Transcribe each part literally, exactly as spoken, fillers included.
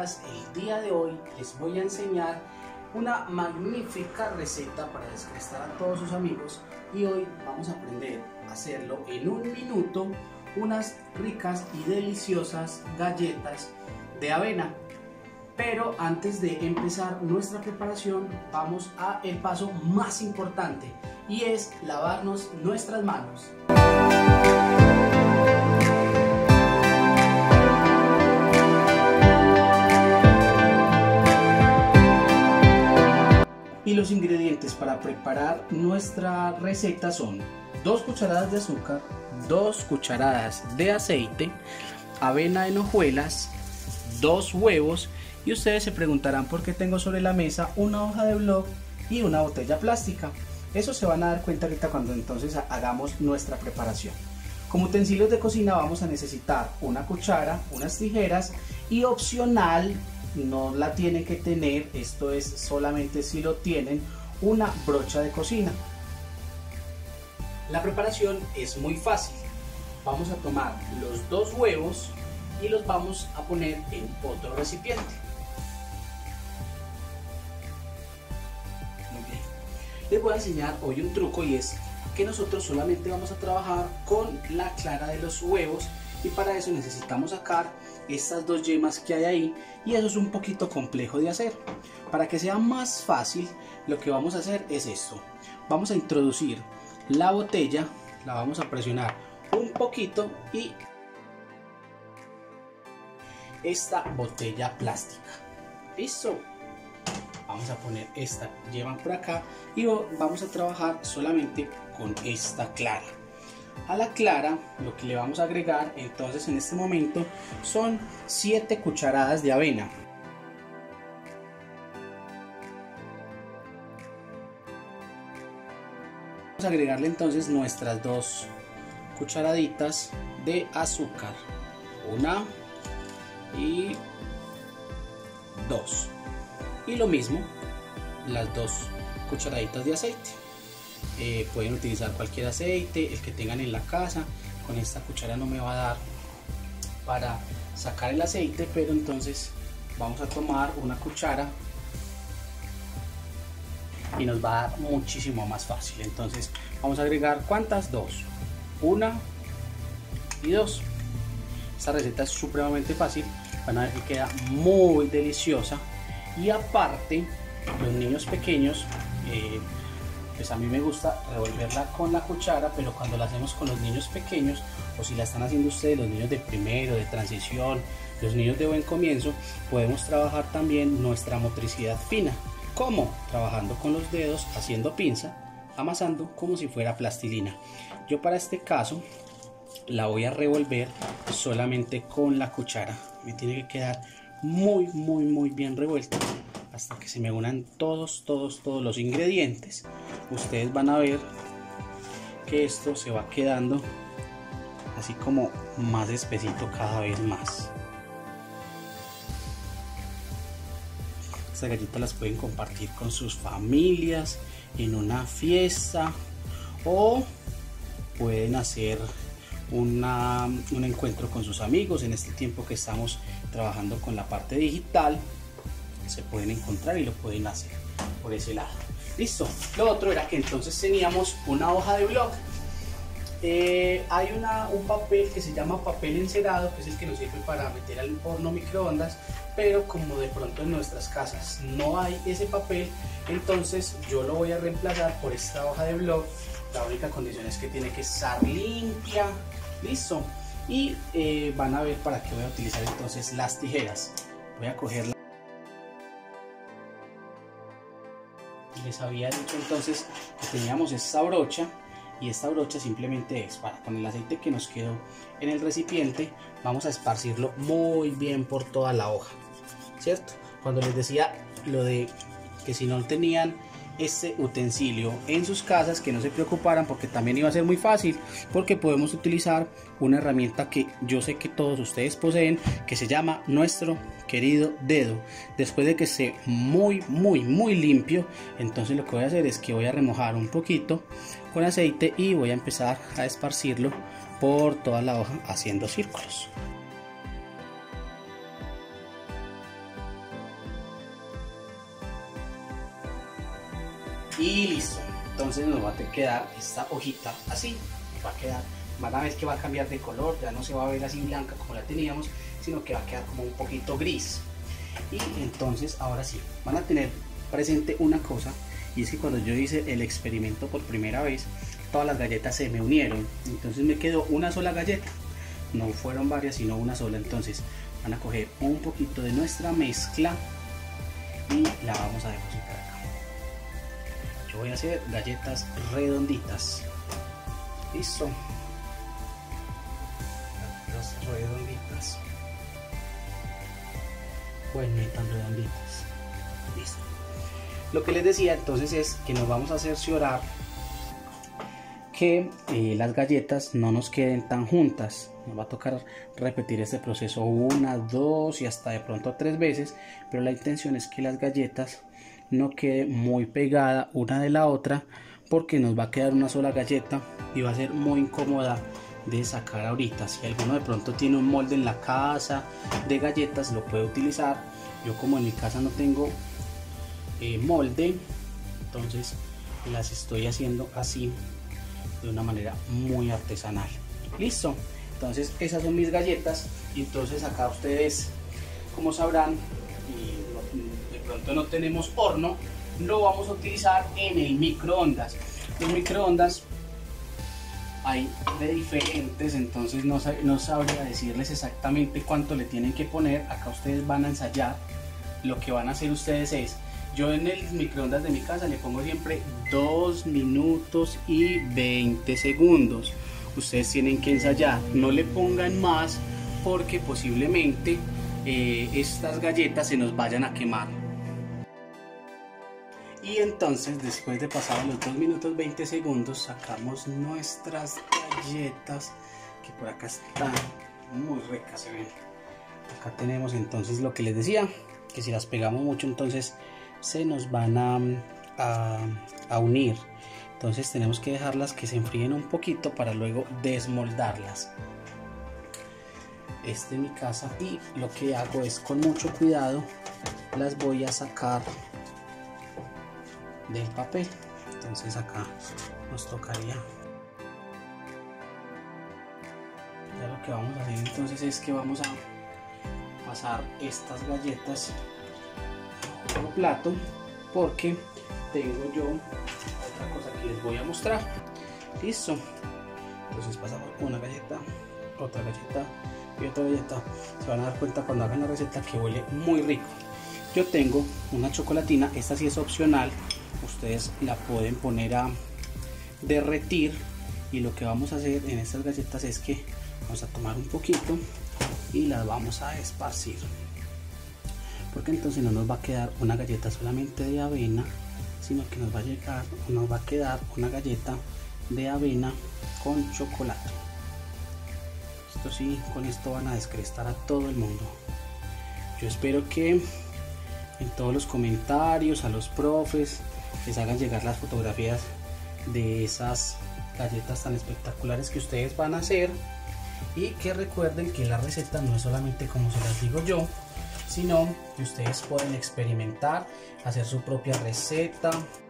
amigas, el día de hoy les voy a enseñar una magnífica receta para descrestar a todos sus amigos y hoy vamos a aprender a hacerlo en un minuto, unas ricas y deliciosas galletas de avena. Pero antes de empezar nuestra preparación vamos a el paso más importante y es lavarnos nuestras manos. Y los ingredientes para preparar nuestra receta son dos cucharadas de azúcar, dos cucharadas de aceite, avena en hojuelas, dos huevos y ustedes se preguntarán por qué tengo sobre la mesa una hoja de blog y una botella plástica. Eso se van a dar cuenta ahorita cuando entonces hagamos nuestra preparación. Como utensilios de cocina vamos a necesitar una cuchara, unas tijeras y opcional, no la tienen que tener, esto es solamente si lo tienen, una brocha de cocina. La preparación es muy fácil. Vamos a tomar los dos huevos y los vamos a poner en otro recipiente. Muy bien. Les voy a enseñar hoy un truco y es que nosotros solamente vamos a trabajar con la clara de los huevos y para eso necesitamos sacar estas dos yemas que hay ahí y eso es un poquito complejo de hacer. Para que sea más fácil lo que vamos a hacer es esto. Vamos a introducir la botella, la vamos a presionar un poquito y esta botella plástica. Listo. Vamos a poner esta yema por acá y vamos a trabajar solamente con esta clara. A la clara lo que le vamos a agregar entonces en este momento son siete cucharadas de avena. Vamos a agregarle entonces nuestras dos cucharaditas de azúcar, una y dos, y lo mismo las dos cucharaditas de aceite. Eh, pueden utilizar cualquier aceite, el que tengan en la casa. Con esta cuchara no me va a dar para sacar el aceite, pero entonces vamos a tomar una cuchara y nos va a dar muchísimo más fácil. Entonces vamos a agregar ¿cuántas? Dos, una y dos. Esta receta es supremamente fácil, van a ver que queda muy deliciosa y aparte los niños pequeños eh, pues a mí me gusta revolverla con la cuchara, pero cuando la hacemos con los niños pequeños o si la están haciendo ustedes, los niños de primero, de transición, los niños de buen comienzo, podemos trabajar también nuestra motricidad fina. ¿Cómo? Trabajando con los dedos, haciendo pinza, amasando como si fuera plastilina. Yo para este caso la voy a revolver solamente con la cuchara. Me tiene que quedar muy muy muy bien revuelta hasta que se me unan todos todos todos los ingredientes. Ustedes van a ver que esto se va quedando así como más espesito cada vez más. Estas galletas las pueden compartir con sus familias en una fiesta o pueden hacer una, un encuentro con sus amigos. En este tiempo que estamos trabajando con la parte digital se pueden encontrar y lo pueden hacer por ese lado. Listo. Lo otro era que entonces teníamos una hoja de blog. Eh, hay una, un papel que se llama papel encerado, que es el que nos sirve para meter al horno microondas, pero como de pronto en nuestras casas no hay ese papel, entonces yo lo voy a reemplazar por esta hoja de blog. La única condición es que tiene que estar limpia. Listo. Y eh, van a ver para qué voy a utilizar entonces las tijeras. Voy a coger la... Les había dicho entonces que teníamos esta brocha y esta brocha simplemente es para con el aceite que nos quedó en el recipiente, vamos a esparcirlo muy bien por toda la hoja, ¿cierto? Cuando les decía lo de que si no tenían este utensilio en sus casas, que no se preocuparan porque también iba a ser muy fácil, porque podemos utilizar una herramienta que yo sé que todos ustedes poseen, que se llama nuestro querido dedo. Después de que esté muy muy muy limpio, entonces lo que voy a hacer es que voy a remojar un poquito con aceite y voy a empezar a esparcirlo por toda la hoja haciendo círculos. y listo. Entonces nos va a quedar esta hojita así, va a quedar, van a ver que va a cambiar de color, ya no se va a ver así blanca como la teníamos, sino que va a quedar como un poquito gris. Y entonces ahora sí, van a tener presente una cosa, y es que cuando yo hice el experimento por primera vez, todas las galletas se me unieron, entonces me quedó una sola galleta, no fueron varias sino una sola. Entonces van a coger un poquito de nuestra mezcla y la vamos a depositar acá. Yo voy a hacer galletas redonditas, listo, galletas redonditas, pues no tan redonditas, listo. Lo que les decía entonces es que nos vamos a cerciorar que eh, las galletas no nos queden tan juntas. Nos va a tocar repetir este proceso una, dos y hasta de pronto tres veces, pero la intención es que las galletas no queden muy pegadas una de la otra, porque nos va a quedar una sola galleta y va a ser muy incómoda de sacar ahorita. Si alguno de pronto tiene un molde en la casa de galletas, lo puede utilizar. Yo, como en mi casa no tengo eh, molde, entonces las estoy haciendo así de una manera muy artesanal. Listo, entonces esas son mis galletas. Y entonces acá ustedes, como sabrán, y de pronto no tenemos horno, lo vamos a utilizar en el microondas. Los microondas hay de diferentes, entonces no, sab no sabría decirles exactamente cuánto le tienen que poner. Acá ustedes van a ensayar. Lo que van a hacer ustedes es, yo en el microondas de mi casa le pongo siempre dos minutos y veinte segundos. Ustedes tienen que ensayar, no le pongan más, porque posiblemente eh, estas galletas se nos vayan a quemar. Y entonces, después de pasar los dos minutos veinte segundos, sacamos nuestras galletas, que por acá están muy ricas, se ven. Acá tenemos entonces lo que les decía, que si las pegamos mucho entonces se nos van a, a, a unir. Entonces tenemos que dejarlas que se enfríen un poquito para luego desmoldarlas. Esta es mi casa, y lo que hago es, con mucho cuidado, las voy a sacar del papel. Entonces acá nos tocaría, ya lo que vamos a hacer entonces es que vamos a pasar estas galletas a otro plato, porque tengo yo otra cosa que les voy a mostrar. Listo, entonces pasamos una galleta, otra galleta y otra galleta. Se van a dar cuenta cuando hagan la receta que huele muy rico. Yo tengo una chocolatina, esta sí es opcional, ustedes la pueden poner a derretir, y lo que vamos a hacer en estas galletas es que vamos a tomar un poquito y las vamos a esparcir, porque entonces no nos va a quedar una galleta solamente de avena, sino que nos va a llegar, nos va a quedar una galleta de avena con chocolate. Esto sí, con esto van a descrestar a todo el mundo. Yo espero que en todos los comentarios a los profes les hagan llegar las fotografías de esas galletas tan espectaculares que ustedes van a hacer, y que recuerden que la receta no es solamente como se las digo yo, sino que ustedes pueden experimentar, hacer su propia receta.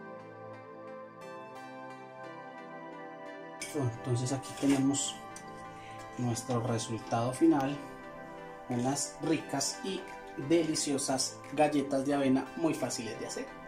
Entonces aquí tenemos nuestro resultado final, unas ricas y deliciosas galletas de avena muy fáciles de hacer.